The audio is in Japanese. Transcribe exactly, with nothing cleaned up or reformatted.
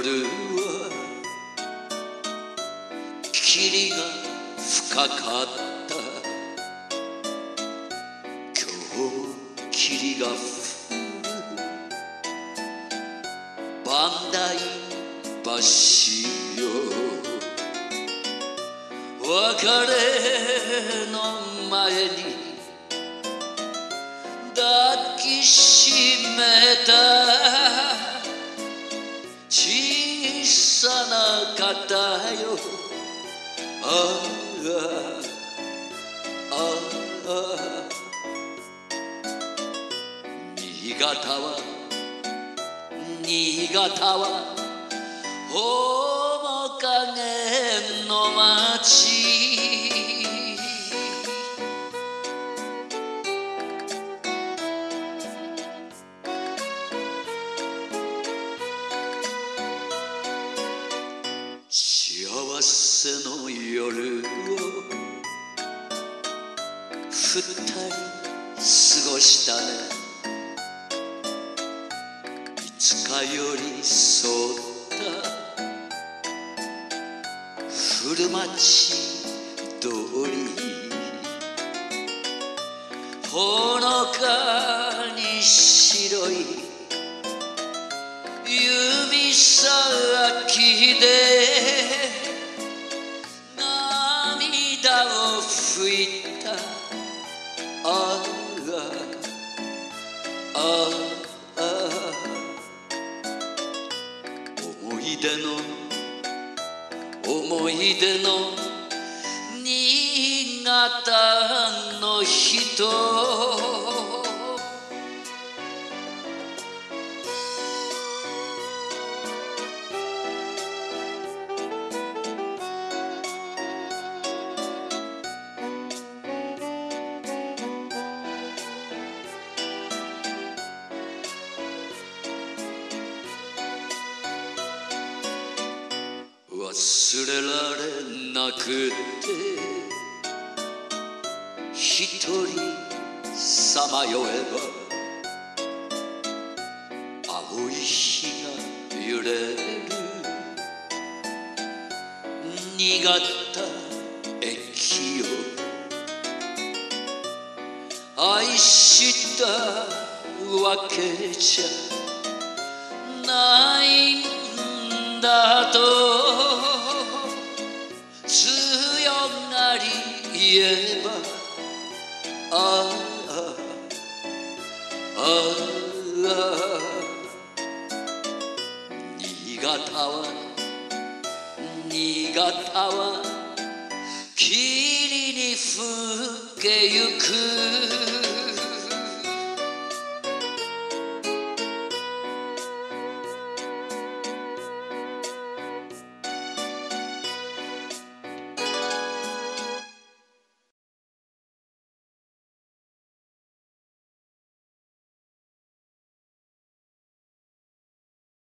夜は霧が深かった。今日も霧が降る磐梯橋よ。別れの前に抱きしめた小さな肩よ。ああああ新潟は新潟は面影の街。幸せの夜を二人過ごしたね。いつか寄り添った古町通り。ほのかに白い指先で涙を拭いた。ああああ思い出の思い出の新潟の人。忘れられなくて一人さまよえば青い日が揺れる新潟駅よ。愛したわけじゃないんだと強がり言えば。ああああ新潟は新潟は霧に更けゆく。